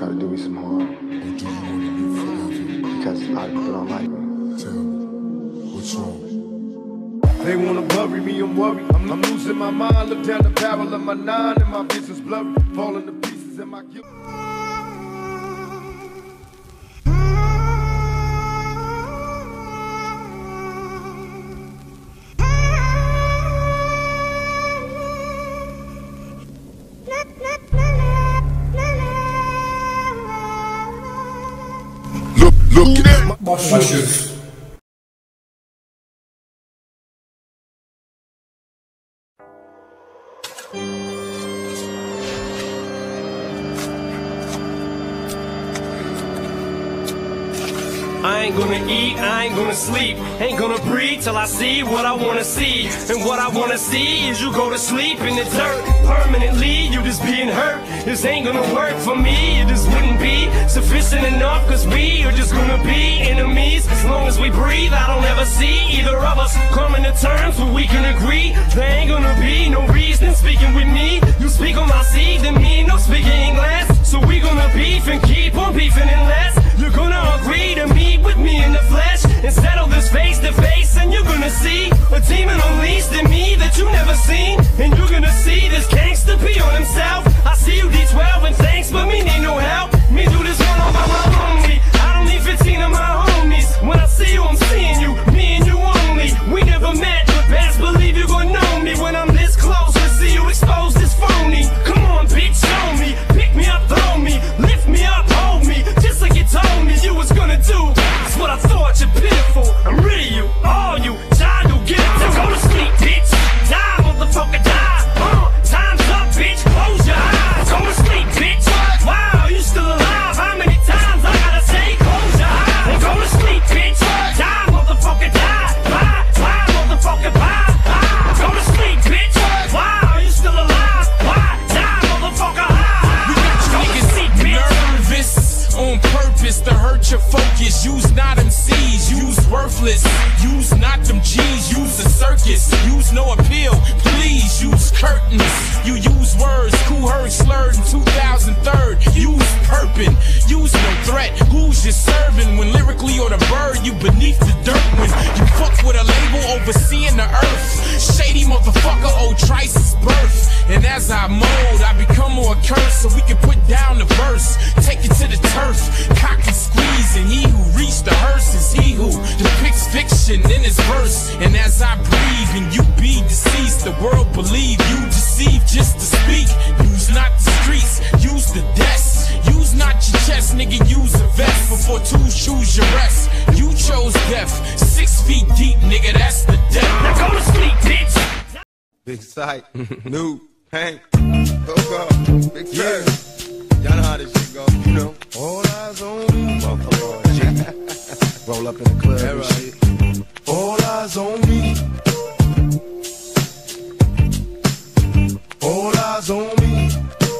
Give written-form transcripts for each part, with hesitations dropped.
try to do me some harm. Or do you want to live forever? Because a lot of people don't like me. Tell me, what's wrong? They wanna bury me, I'm worried. I'm losing my mind. Look down the barrel of my 9 and my vision's blurry. Falling to pieces and my guilt. Look at Başlıyoruz. I ain't gonna eat, I ain't gonna sleep, ain't gonna breathe till I see what I wanna see. And what I wanna see is you go to sleep in the dirt permanently, you just being hurt. This ain't gonna work for me, it just wouldn't be sufficient enough, cause we are just gonna be enemies. As long as we breathe, I don't ever see either of us coming to terms where we can agree. There ain't gonna be no reason speaking with me. You speak on my seed, then me no speaking English. So we gonna beef and keep on beefing unless you're gonna agree to meet with me in the flesh and settle this face to face. And you're gonna see a demon unleashed in me that you never seen. And you're gonna see this gangster pee on himself. I see you D12 and thanks, but me need no help. Me do this one all by my lonely. I don't need 15 of my homies. When I see you, I'm seeing you, me and you only. We never met, but best believe you gon' know me when I'm this close to see you expose this phony. Come on, bitch, show me. Pick me up, throw me. Lift me up, hold me. Just like you told me you was gonna do. That's what I thought, you're pitiful. I'm rid of you, all you. Child, you'll get it. Now go to sleep, bitch. Die, motherfucker, die. Time's up, bitch. Close your eyes. Go to sleep, bitch. Wow, you still alive. How many times I gotta say close your eyes? And go to sleep, bitch. Die, motherfucker, die. Bye, bye, motherfucker, bye. Go to sleep, bitch. Wow, you still alive. Why? Die, motherfucker, We got you niggas nervous on purpose to hurt your focus. Use not MCs, use worthless. Use not them G's, use a circus. Use no appeal, please use curtains. You use words, cool heard slurred in 2003. Use perpin, use no threat. Who's you serving when lyrically or the bird you beneath the dirt? When you fuck with a label overseeing the earth. Shady motherfucker, old Trice's birth. And as I mold, I become more cursed so we can put down the verse. Take it to the turf, cock and squeeze. And he who reached the hearse is he who depicts fiction in his verse. And as I breathe and you be deceased, the world believe you deceive just to speak. Use not the streets, use the desk. Use not your chest, nigga, use a vest. Before two shoes your rest, you chose death. 6 feet deep, nigga, that's the death. now go to sleep, bitch. Big Sight, New, Hank, Coco, Big Sir. Y'all know how this shit go, you know. All eyes on me. Roll up in the club and shit. All eyes on me. All eyes on me.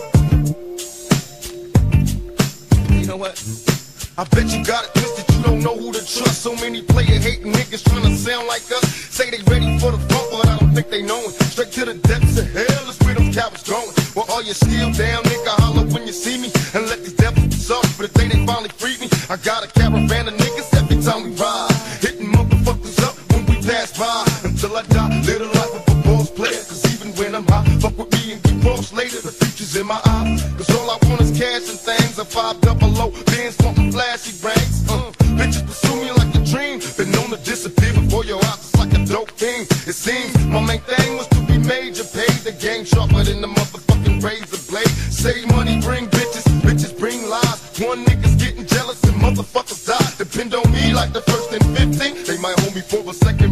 You know what? I bet you got it twisted, you don't know who to trust. So many player hating niggas trying to sound like us. Say they ready for the funk, but I don't think they know it. Straight to the depths of hell is where them cowards going. Well, all you still down, nigga, holler when you see me. And let these devils suck for the day they finally freed me. I got a caravan of niggas every time we ride. Hitting motherfuckers up when we pass by. Until I die, live the life of a boss player. Cause even when I'm high, fuck with me and get cross later. The future's in my eye. Cause all I want is cash and things. A 5 double O, Benz wantin' flashy banks. Bitches pursue me like a dream. Been known to disappear before your eyes, it's like a dope thing. It seems my main thing was to be major. Paid the game sharper than the motherfucking razor blade. Save money, bring bitches, bitches bring lies. One nigga's getting jealous and motherfuckers die. Depend on me like the first and 15. They might hold me for a second.